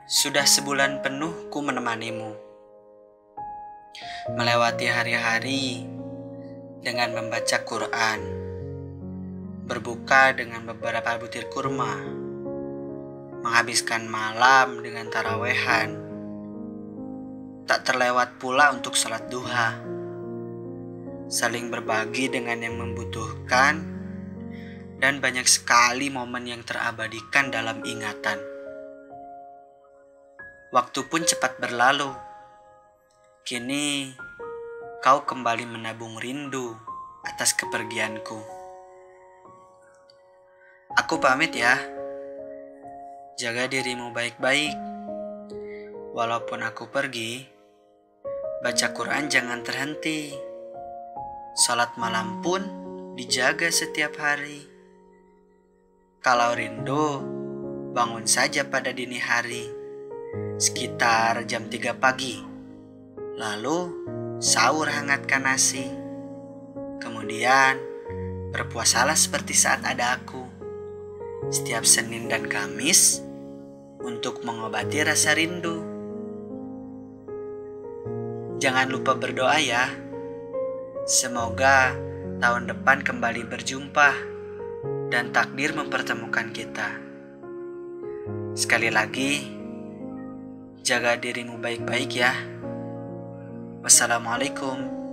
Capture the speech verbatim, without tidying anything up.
Sudah sebulan penuh ku menemanimu, melewati hari-hari dengan membaca Quran, berbuka dengan beberapa butir kurma, menghabiskan malam dengan tarawehan, tak terlewat pula untuk salat duha, saling berbagi dengan yang membutuhkan, dan banyak sekali momen yang terabadikan dalam ingatan. Waktu pun cepat berlalu. Kini kau kembali menabung rindu atas kepergianku. Aku pamit ya. Jaga dirimu baik-baik. Walaupun aku pergi, baca Quran jangan terhenti. Salat malam pun dijaga setiap hari. Kalau rindu, bangun saja pada dini hari, sekitar jam tiga pagi. Lalu sahur hangatkan nasi. Kemudian berpuasalah seperti saat ada aku, setiap Senin dan Kamis, untuk mengobati rasa rindu. Jangan lupa berdoa ya. Semoga tahun depan kembali berjumpa dan takdir mempertemukan kita. Sekali lagi, jaga dirimu baik-baik ya. Wassalamualaikum.